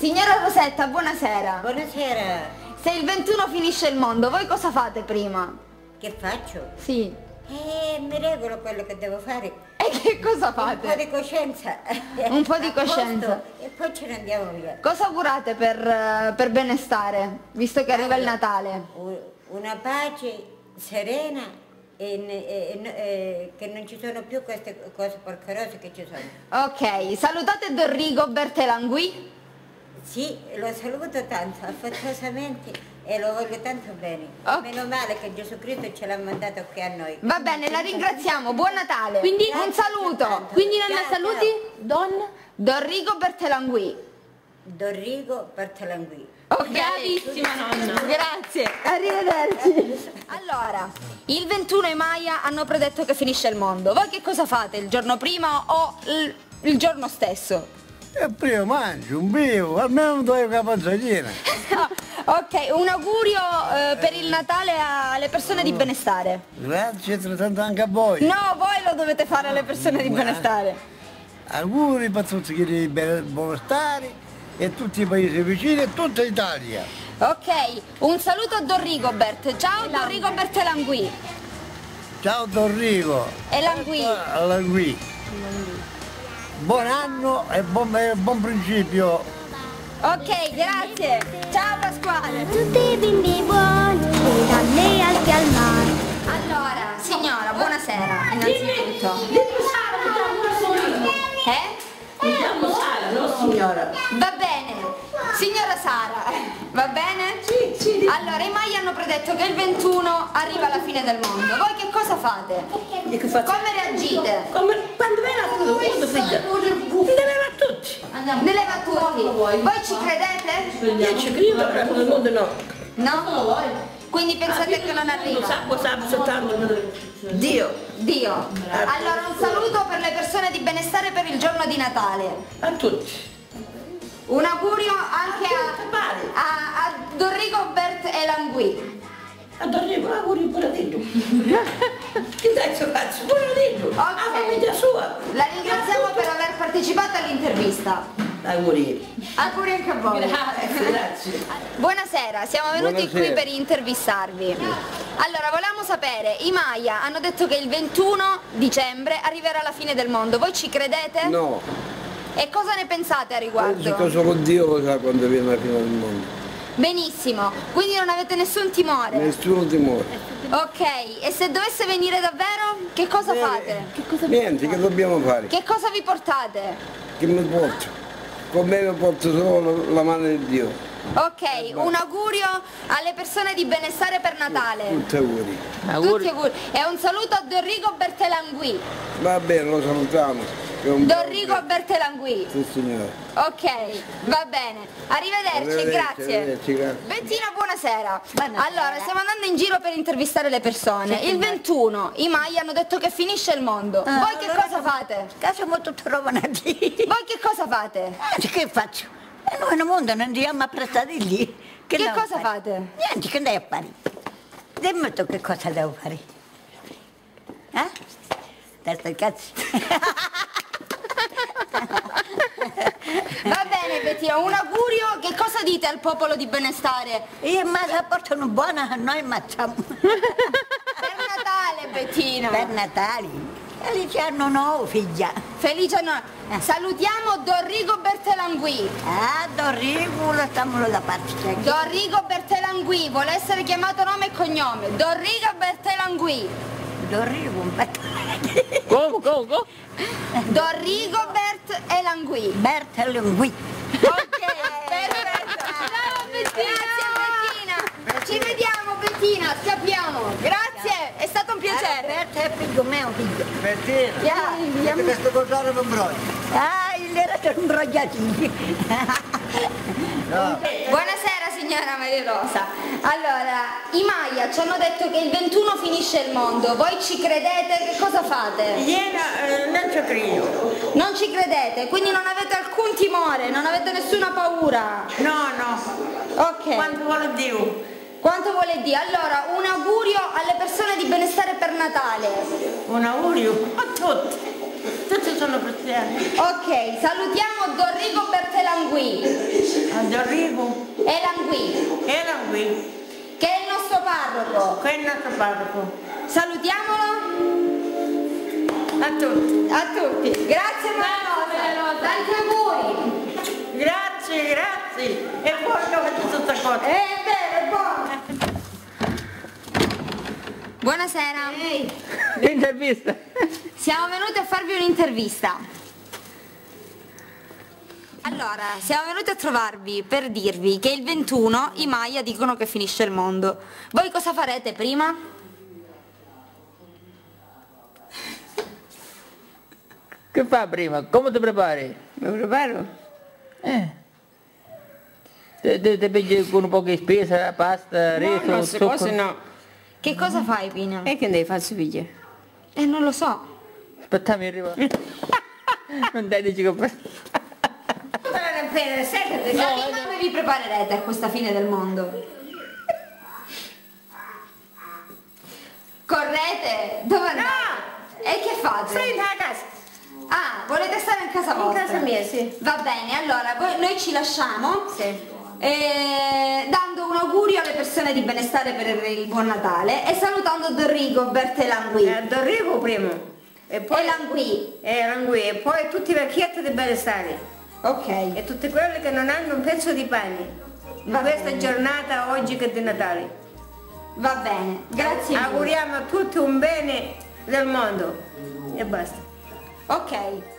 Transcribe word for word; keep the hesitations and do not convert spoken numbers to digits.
Signora Rosetta, buonasera. Buonasera. Se il ventuno finisce il mondo, voi cosa fate prima? Che faccio? Sì. Eh, mi regolo quello che devo fare. E che cosa fate? Un po' di coscienza. Un po' di A posto, coscienza. e poi ce ne andiamo via. Cosa augurate per, eh, per benestare, visto che arriva il Natale? Una pace serena e, e, e, e che non ci sono più queste cose porcherose che ci sono. Ok, salutate Don Rigobert Elangui. Sì, lo saluto tanto, affettuosamente, e lo voglio tanto bene. Okay. Meno male che Gesù Cristo ce l'ha mandato qui a noi. Va bene, la ringraziamo, buon Natale. Quindi un saluto. Quindi non la Ciao, saluti? Don? Don Rigobert Elangui. Dorigo Bartolangui. Ok. Bravissima nonna. Grazie, arrivederci. Allora, il ventuno i Maya hanno predetto che finisce il mondo. Voi che cosa fate? Il giorno prima o il, il giorno stesso? E prima mangio, un bevo, almeno due capanzolina. Ok, un augurio eh, per il Natale alle persone di benestare. Grazie, altrettanto anche a voi. No, voi lo dovete fare alle persone di benestare. Auguri per tutti quelli di benestare e tutti i paesi vicini e tutta l'Italia. Ok, un saluto a Don Rigobert. Ciao Don Rigobert Elangui. Ciao Don Rigo. Elangui. Elangui. Buon anno e buon, e buon principio. Ok, grazie. Ciao Pasquale. Tutti i bimbi buoni e dalle Alpi al mare. Allora, signora, buonasera, innanzitutto. Eh? Mi chiamo Sara, no signora. Va bene, signora Sara, va bene? Sì, sì. Allora, i Maya hanno predetto che il ventuno arriva alla fine del mondo. Voi che cosa fate? E che faccio? Come reagite? Come, quando me la tutto, quando figlia? Ne leva tutti. Ne leva tutti. Voi ci credete? Io ci credo, ma nel mondo no. No? Quindi pensate che non Non arriva? sa cosa soltanto Dio. Dio. Allora, un saluto per le persone di benestare per il giorno di Natale. A tutti. Un augurio anche a, a, a Don Rigobert Elangui. A dormire, auguri buon Dio. Che dai suo cazzo? Buon Dio. Ok. A famiglia sua. La ringraziamo per aver partecipato all'intervista. Auguri. Auguri anche a voi. Grazie, grazie. Buonasera, siamo venuti Buonasera. qui per intervistarvi. Allora, volevamo sapere, i Maya hanno detto che il ventuno dicembre arriverà la fine del mondo. Voi ci credete? No, E cosa ne pensate a penso che riguardo? solo Dio lo sa quando viene la fine del mondo. Benissimo, quindi non avete nessun timore? Nessuno timore. Ok, e se dovesse venire davvero, che cosa fate? Niente, che dobbiamo fare? Che cosa vi portate? Che mi porto? Con me mi porto solo la mano di Dio. Ok, un augurio alle persone di benestare per Natale. Tutti auguri. Tutti auguri. E un saluto a Don Rigobert Elangui. Va bene, lo salutiamo. Che è un Don buon- Rigobert Elangui. Sì, signore. Ok, va bene. Arrivederci, Arrivederci, grazie. arrivederci, grazie. Bettina, buonasera. Allora, stiamo andando in giro per intervistare le persone. Il ventuno, i Maya hanno detto che finisce il mondo. Ah, Voi che cosa fate? Siamo tutti romanati. Voi che cosa fate? Eh, che faccio? E noi nel mondo non andiamo a prestare lì. Che devo cosa fare? fate? Niente, che devo fare? Dimmi tu che cosa devo fare. Eh? Testa il cazzo. Va bene Bettina, un augurio, che cosa dite al popolo di benestare? Io ma la portano buona, noi mangiamo. Per Natale Bettina. Per Natale. E lì c'hanno nuovo figlia. Felice no. Salutiamo Don Rigobert Elangui. Ah, Dorigo, lo stiamo da parte. C'è chi- Don Rigobert Elangui, vuole essere chiamato nome e cognome. Don Rigobert Elangui. Dorigo, un pezzo. Go, go, go. Don Rigobert Elangui. Bertolengui. Ok, perfetto. Ciao Bettina. Grazie Bettina. Ci vediamo Bettina, scappiamo. Grazie, è stato un piacere. Berto è figlio mio, figlio. Bettina, Yeah, yeah. che questo colore mi broglia. Ah, il era imbrogliati. Buonasera signora Maria Rosa. Allora, i Maya ci hanno detto che il ventuno finisce il mondo. Voi ci credete? Che cosa fate? Iena, eh, non ci credo. Non ci credete, quindi non avete alcun timore, non avete nessuna paura. No, no. Ok. Quanto vuole Dio. Quanto vuole Dio? Allora, un augurio alle persone di benestare per Natale. Un augurio a tutti. Tutti sono cristiani. Ok, salutiamo Don Rigo Bertelangui. A Dorrigo E Langui, era qui, che è il nostro parroco. qui è il nostro parroco. Salutiamolo A tutti. a tutti. Grazie Maria, tanti auguri. Grazie, grazie. E poi che ho fatto tutta questa cosa. È vero, è buono. Buonasera. L'intervista. Siamo venuti a farvi un'intervista. Allora, siamo venuti a trovarvi per dirvi che il ventuno i Maya dicono che finisce il mondo. Voi cosa farete prima? Che fa prima? Come ti prepari? Mi preparo? Eh. Te, te, te pigli con un po' di spesa, pasta, No, riso, no, queste zucchero. cose no. Che cosa fai, Pina? E che devi farsi figlia? Eh, non lo so. Aspetta, mi arriva. Non dai, dici che... Non appena, sai che Ma come vi preparerete a questa fine del mondo? Correte? Dove andate? No! E che fate? Stai in casa. Ah, volete stare in casa In vostra? casa mia, sì. Va bene, allora voi- noi ci lasciamo Sì. eh, dando un augurio alle persone di benestare per il buon Natale e salutando Don Rigo Bertelangui. A Dorrigo prima. E poi E Langui. E Langui. E poi tutti i vecchietti di benestare. Ok. E tutti quelli che non hanno un pezzo di pane. In Va questa bene. giornata oggi che è di Natale. Va bene, grazie. mille. Auguriamo a tutti un bene del mondo. E basta. Ok.